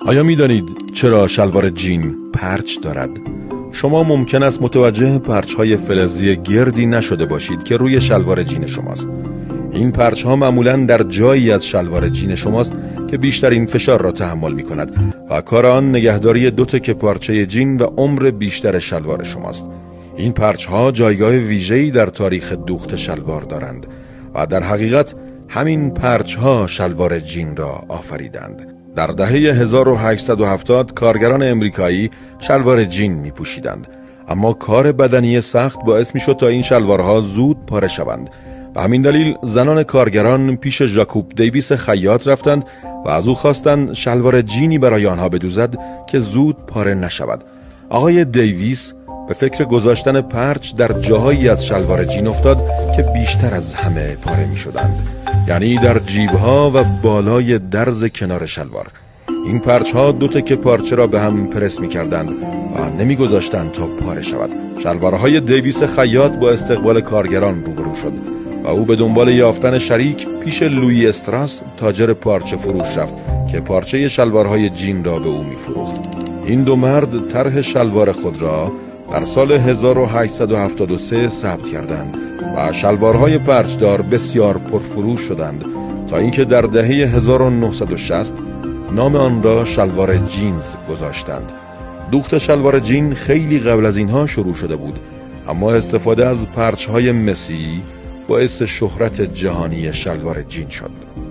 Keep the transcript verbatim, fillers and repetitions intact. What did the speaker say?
آیا می دانید چرا شلوار جین پرچ دارد؟ شما ممکن است متوجه پرچ‌های فلزی گردی نشده باشید که روی شلوار جین شماست. این پرچ‌ها معمولاً در جایی از شلوار جین شماست که بیشترین فشار را تحمل می کند و کار آن نگهداری دو تکه پارچه جین و عمر بیشتر شلوار شماست. این پرچ‌ها جایگاه ویژه‌ای در تاریخ دوخت شلوار دارند و در حقیقت همین پرچ‌ها شلوار جین را آفریدند. در دهه هزار و هشتصد و هفتاد کارگران امریکایی شلوار جین می پوشیدند، اما کار بدنی سخت باعث می شد تا این شلوارها زود پاره شوند. و همین دلیل زنان کارگران پیش ژاکوب دیویس خیاط رفتند و از او خواستند شلوار جینی برای آنها بدوزد که زود پاره نشود. آقای دیویس به فکر گذاشتن پرچ در جاهایی از شلوار جین افتاد که بیشتر از همه پاره می شدند، یعنی در جیبها و بالای درز کنار شلوار. این پرچها دو تکه پارچه را به هم پرس می کردند و نمی گذاشتند تا پاره شود. شلوارهای دیویس خیاط با استقبال کارگران روبرو شد و او به دنبال یافتن شریک پیش لویی استراس تاجر پارچه فروش رفت که پارچه شلوارهای جین را به او می فروخت. این دو مرد طرح شلوار خود را در سال هزار و هشتصد و هفتاد و سه ثبت کردند و شلوارهای پرچدار بسیار پرفروش شدند تا اینکه در دهه هزار و نهصد و شصت نام آن را شلوار جینز گذاشتند. دوخت شلوار جین خیلی قبل از اینها شروع شده بود، اما استفاده از پرچهای مسی باعث شهرت جهانی شلوار جین شد.